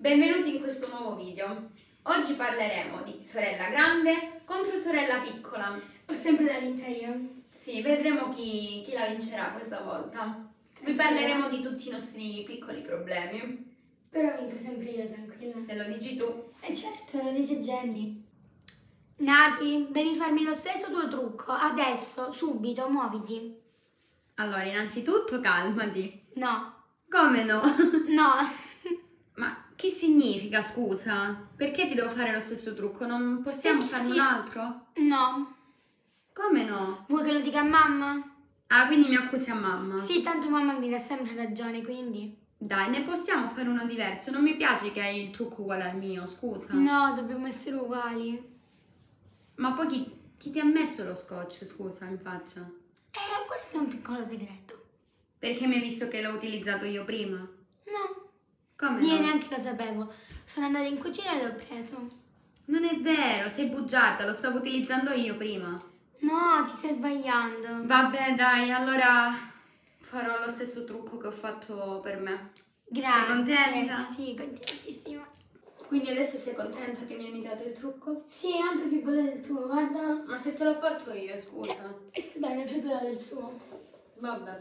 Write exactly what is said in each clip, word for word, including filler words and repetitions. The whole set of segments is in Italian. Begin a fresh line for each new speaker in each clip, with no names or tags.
Benvenuti in questo nuovo video. Oggi parleremo di sorella grande contro sorella piccola.
Ho sempre da vinta io.
Sì, vedremo chi, chi la vincerà questa volta. Vi parleremo di tutti i nostri piccoli problemi.
Però vinco sempre io, tranquilla.
Se lo dici tu.
E certo, lo dice Jenny. Nati, devi farmi lo stesso tuo trucco. Adesso, subito, muoviti.
Allora, innanzitutto calmati.
No.
Come no?
No.
Ma che significa, scusa? Perché ti devo fare lo stesso trucco? Non possiamo
Perché
farne
sì.
un altro?
No.
Come no?
Vuoi che lo dica a mamma?
Ah, quindi mi accusi a mamma?
Sì, tanto mamma mi dà sempre ragione, quindi.
Dai, ne possiamo fare uno diverso. Non mi piace che hai il trucco uguale al mio, scusa.
No, dobbiamo essere uguali.
Ma poi chi, chi ti ha messo lo scotch, scusa, in faccia?
Eh, questo è un piccolo segreto.
Perché mi hai visto che l'ho utilizzato io prima?
No.
Come
Io
no?
neanche lo sapevo. Sono andata in cucina e l'ho preso.
Non è vero, sei bugiarda, lo stavo utilizzando io prima.
No, ti stai sbagliando.
Vabbè, dai, allora farò lo stesso trucco che ho fatto per me.
Grazie.
Sei contenta?
Sì, contentissima.
Quindi adesso sei contenta che mi hai imitato il trucco?
Sì, è anche più bello del tuo, guarda.
Ma se te l'ho fatto io, scusa.
Cioè, è bene, è più bello del suo.
Vabbè.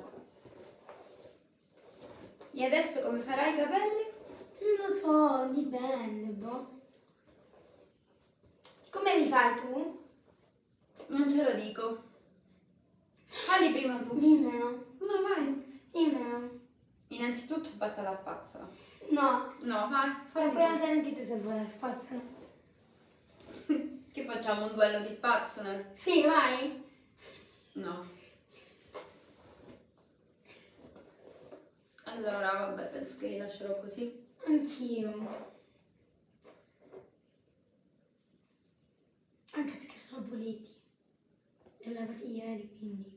E adesso come farai i capelli?
Non lo so, dipende, boh. Come li fai tu?
Non ce lo dico. Falli prima tu.
Dimmelo.
No, vai.
Dimmelo.
Innanzitutto passa la spazzola.
No.
No, vai.
Ma
Falli
puoi
tu.
alzare anche tu se vuoi la spazzola.
Che facciamo un duello di spazzole?
Sì, vai.
No. Allora, vabbè, penso che li lascerò così.
Anch'io. Anche perché sono puliti. Li ho lavati ieri, quindi.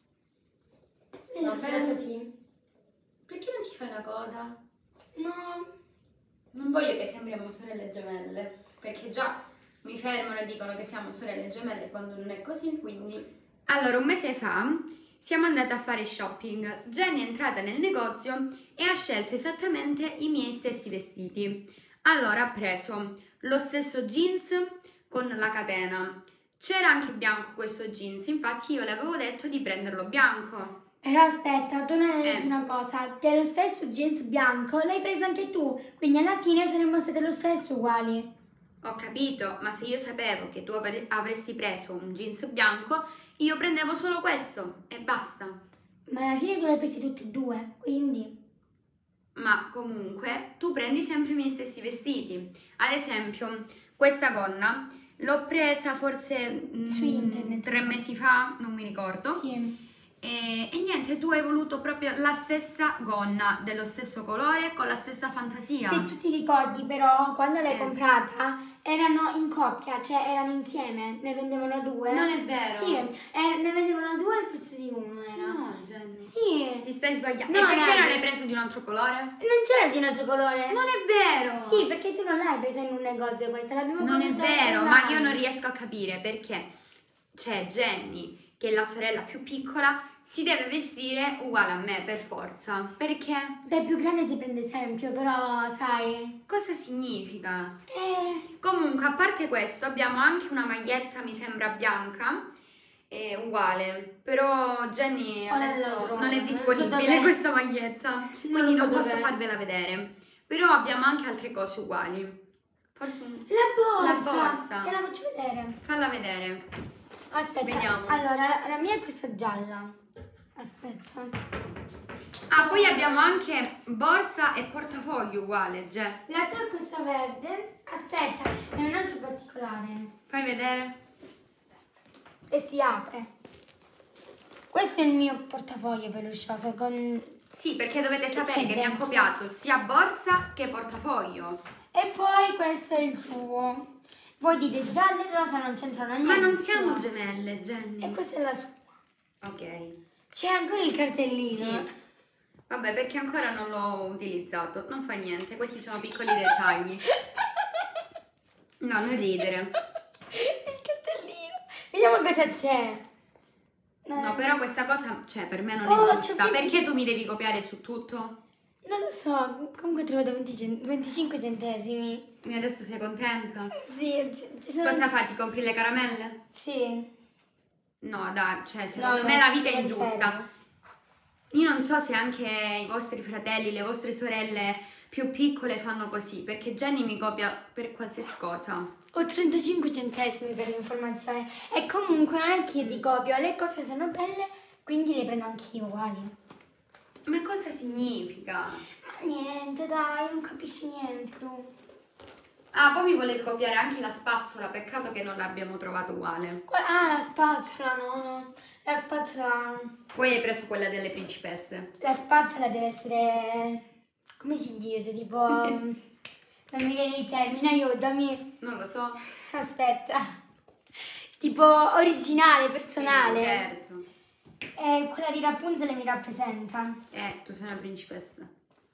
Li
Va
lascerò
bene.
così.
Perché non ti fai una coda?
No.
Non voglio che sembriamo sorelle gemelle, perché già mi fermano e dicono che siamo sorelle gemelle quando non è così, quindi... Allora, un mese fa siamo andate a fare shopping. Jenny è entrata nel negozio e ha scelto esattamente i miei stessi vestiti. Allora ha preso lo stesso jeans con la catena. C'era anche bianco questo jeans, infatti io le avevo detto di prenderlo bianco.
Però aspetta, tu non hai detto
Eh.
una cosa, che lo stesso jeans bianco l'hai preso anche tu, quindi alla fine saremmo state lo stesso uguali.
Ho capito, ma se io sapevo che tu avre- avresti preso un jeans bianco, io prendevo solo questo e basta.
Ma alla fine tu l'hai presi tutti e due, quindi...
Ma comunque tu prendi sempre i miei stessi vestiti. Ad esempio, questa gonna l'ho presa forse mm,
Su internet.
tre mesi fa, non mi ricordo.
Sì.
E, e niente, tu hai voluto proprio la stessa gonna, dello stesso colore, con la stessa fantasia.
Se tu ti ricordi però, quando l'hai
Eh.
comprata, erano in coppia, cioè erano insieme, ne vendevano due.
Non è vero.
Sì, eh, ne vendevano due al prezzo di uno era.
No, Jenny.
Sì.
Ti stai sbagliando.
No,
e perché
Nani.
non l'hai preso di un altro colore?
Non c'era di un altro colore.
Non è vero.
Sì, perché tu non l'hai presa in un negozio questa, l'abbiamo
Non è
comprata
vero, ma
online.
io non riesco a capire perché c'è Jenny, che è la sorella più piccola, si deve vestire uguale a me per forza. Perché?
Dai più grande ti prende esempio, però sai...
Cosa significa?
Eh,
Comunque, a parte questo, abbiamo anche una maglietta, mi sembra bianca, è uguale, però Jenny
Ora
adesso
la trovo,
non è
non so
disponibile
dov'è.
questa maglietta,
Non
quindi
so
non posso
dov'è.
farvela vedere. Però abbiamo anche altre cose uguali. Forse un...
la borsa!
La borsa.
Te la faccio vedere.
Falla vedere.
Aspetta,
Vediamo.
allora la, la mia è questa gialla. Aspetta.
Ah, poi abbiamo anche borsa e portafoglio uguale, Ge.
La tua è questa verde. Aspetta, è un altro particolare.
Fai vedere.
E si apre. Questo è il mio portafoglio peluscioso con...
Sì, perché dovete
Che
sapere
c'è
che mi ha
dentro?
copiato sia borsa che portafoglio.
E poi questo è il suo. Voi dite giallo e rosa non c'entrano niente.
Ma non siamo gemelle, Jenny.
E questa è la sua.
Ok.
C'è ancora il cartellino.
Sì. Vabbè, perché ancora non l'ho utilizzato. Non fa niente, questi sono piccoli dettagli. No, non ridere.
Il cartellino. Vediamo cosa c'è.
No, però questa cosa, cioè, per me non
Oh,
è
c'è
giusta.
un-
Perché tu mi devi copiare su tutto?
Non lo so, comunque ho trovato venti cen- venticinque centesimi.
E adesso sei contenta?
Sì, ci, ci sono...
Cosa fai? Ti compri le caramelle?
Sì.
No, dai, cioè, secondo
No,
me
no,
la vita è
non
ingiusta.
serve.
Io non so se anche i vostri fratelli, le vostre sorelle più piccole fanno così, perché Jenny mi copia per qualsiasi cosa.
Ho trentacinque centesimi per l'informazione. E comunque non è che io ti copio, le cose sono belle, quindi le prendo anch'io uguali.
Ma cosa significa?
Ma niente, dai, non capisci niente tu.
Ah, poi mi volete copiare anche la spazzola, peccato che non l'abbiamo trovata uguale.
Qua- Ah, la spazzola, no, no. La spazzola...
Poi hai preso quella delle principesse.
La spazzola deve essere... Come si dice? Tipo... non mi viene il termine, aiutami.
Non lo so.
Aspetta. Tipo originale, personale.
Sì, certo.
E quella di Rapunzel mi rappresenta.
Eh, tu sei una principessa.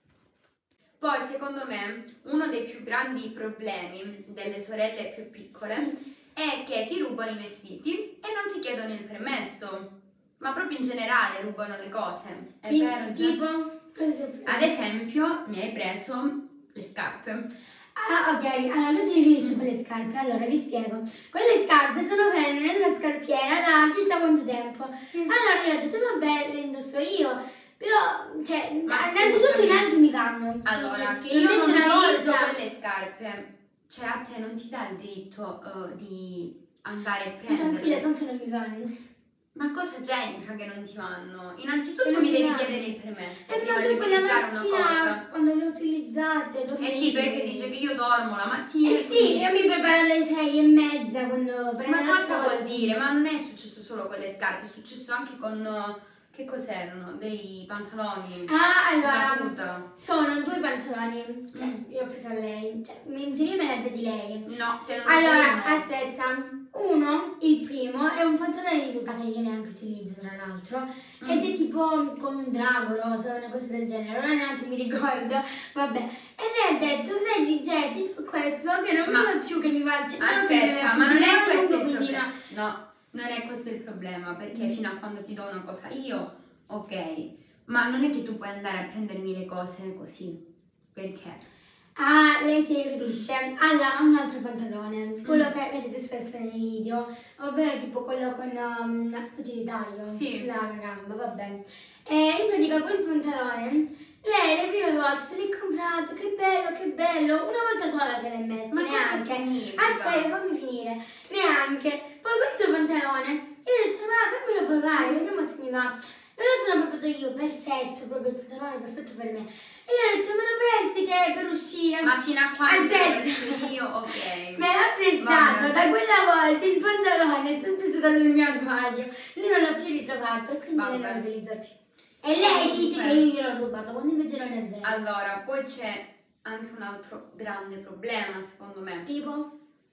Poi, secondo me, uno dei più grandi problemi delle sorelle più piccole è che ti rubano i vestiti e non ti chiedono il permesso. Ma proprio in generale rubano le cose. È
Quindi,
vero, Gian?
tipo...
Ad esempio, mi hai preso le scarpe.
Ah, ok, allora tu ti riferisci con le scarpe, allora vi spiego. Quelle scarpe sono ferme nella scarpiera da chissà quanto tempo. Allora io ho detto, vabbè, le indosso io, però, cioè,
Ma
innanzitutto
scusami.
neanche mi vanno.
Allora, che
L'ho
io
messo
non
una
utilizzo
volta.
quelle scarpe, cioè a te non ti dà il diritto eh, di andare a
Ma tranquilla,
prenderle.
tanto non mi vanno.
Ma cosa c'entra che non ti vanno? Innanzitutto
Che non
mi
mi
devi
vanno.
chiedere il permesso
E
prima
ma
di
tu quella
utilizzare una cosa.
mattina, quando le utilizzate,
Eh
dormivi.
sì, perché dice che io dormo la mattina.
Eh
e
sì,
quindi-
io mi preparo alle sei e mezza quando prendo
Ma
la
cosa
scuola.
vuol dire? Ma non è successo solo con le scarpe, è successo anche con... eh, che cos'erano? Dei pantaloni.
Ah, allora,
Una tuta.
sono due pantaloni che
Mm.
io ho preso a lei, cioè in teoria me l'ha dati lei.
No, te non
Allora,
uno.
aspetta, uno, il primo, è un pantalone di tuta che io neanche utilizzo tra l'altro,
Mm.
ed è tipo con un drago rosa, una cosa del genere, ora neanche mi ricordo, vabbè. E lei ha detto, vedi Getty, tu questo che non
Ma-
mi va più che mi va... cioè, non che mi
Aspetta,
va
ma
più,
non è
lungo,
questo il
quindi
problema.
no.
No, non è questo il problema, perché
Mm.
fino a quando ti do una cosa io, ok, ma non è che tu puoi andare a prendermi le cose così, perché?
Ah, lei si riferisce alla- a un altro pantalone, quello
Mm.
che vedete spesso nei video, ovvero tipo quello con um, una specie di taglio
Sì.
sulla gamba, vabbè. E in pratica quel pantalone, lei le prime volte se l'è comprato, che bello, che bello, una volta sola se l'è messo,
Ma cosa
neanche.
significa?
Aspetta, fammi finire, neanche. Poi questo pantalone, io ho detto, va, fammelo provare, vediamo se mi va. Me lo sono provato io, perfetto, proprio il pantalone perfetto per me. E io ho detto, me lo presti che è per uscire?
Ma fino a quando te lo
Aspetta.
presto io, ok.
Me l'ha prestato,
Vabbè.
da quella volta il pantalone è sempre stato nel mio armadio. Io non l'ho più ritrovato e quindi lei non
Vabbè.
lo utilizza più. E lei dice che io gliel'ho rubato, quando invece non è vero.
Allora, poi c'è anche un altro grande problema, secondo me,
Tipo?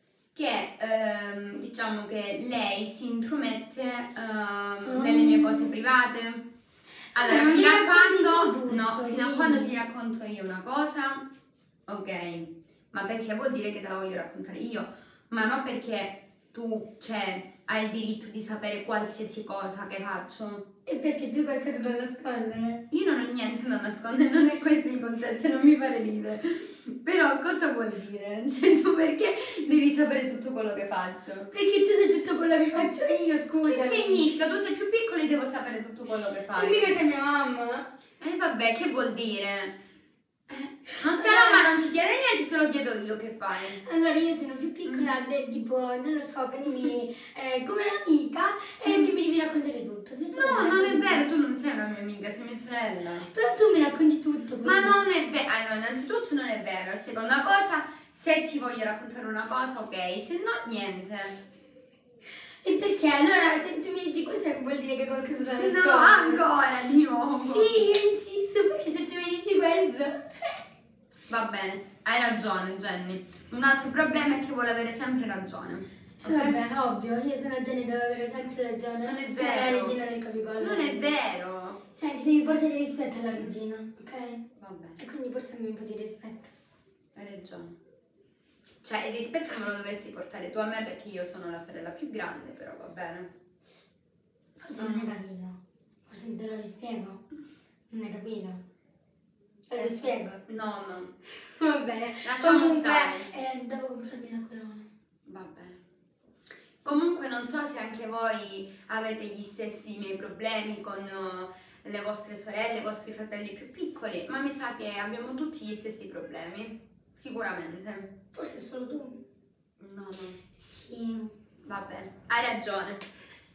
che ehm, diciamo che lei si intromette ehm,
Mm.
nelle mie cose private. Allora,
Ma mi
fino a
racconti
quando
tu tutto,
no, fino a
quindi.
quando ti racconto io una cosa, ok, ma perché vuol dire che te la voglio raccontare io, ma non perché tu, cioè, hai il diritto di sapere qualsiasi cosa che faccio.
E perché tu hai qualcosa da nascondere?
Io non ho niente da nascondere, non è questo il concetto, non mi fare ridere. Però cosa vuol dire? Cioè, tu perché devi sapere tutto quello che faccio?
Perché tu sai tutto quello che faccio io, scusa.
Che significa? Tu sei più piccolo e devo sapere tutto quello che
E
fai.
mica sei mia mamma.
E vabbè, che vuol dire? Non sta mamma non ti chiede niente, te lo chiedo io che fai.
Allora io sono più piccola,
Mm.
de- tipo, non lo so, prendimi eh, come l'amica e che mi devi raccontare tutto. Se tu
No,
mi
non è
racconti
vero,
tutto.
tu non sei una mia amica, sei mia sorella.
Però tu mi racconti tutto.
Ma
quindi.
non è vero, allora, innanzitutto non è vero. Seconda cosa, se ti voglio raccontare una cosa, ok, se no, niente.
E perché? Allora se tu mi dici questo vuol dire che qualcosa da nascondere.
No, ancora, di nuovo.
Sì, io insisto perché se tu mi dici questo...
Va bene, hai ragione, Jenny. Un altro problema è che vuole avere sempre ragione.
Eh, Vabbè, ovvio, io sono Jenny, devo avere sempre ragione.
Non è
Sono
vero.
la regina del capicollo.
Non è vero.
Senti, devi portare rispetto alla regina, ok?
Vabbè,
E quindi portami un po' di rispetto.
hai ragione. Cioè, il rispetto me lo dovresti portare tu a me perché io sono la sorella più grande, però va bene.
Forse non hai capito. Forse te lo rispiego. Non hai capito. Allora spiego.
No, no.
Va bene.
Lasciamo
Comunque,
stare.
eh, devo comprarmi la corona.
Va bene. Comunque non so se anche voi avete gli stessi miei problemi con uh, le vostre sorelle, i vostri fratelli più piccoli, ma mi sa che abbiamo tutti gli stessi problemi. Sicuramente.
Forse solo tu.
No, no.
Sì.
Va bene, hai ragione.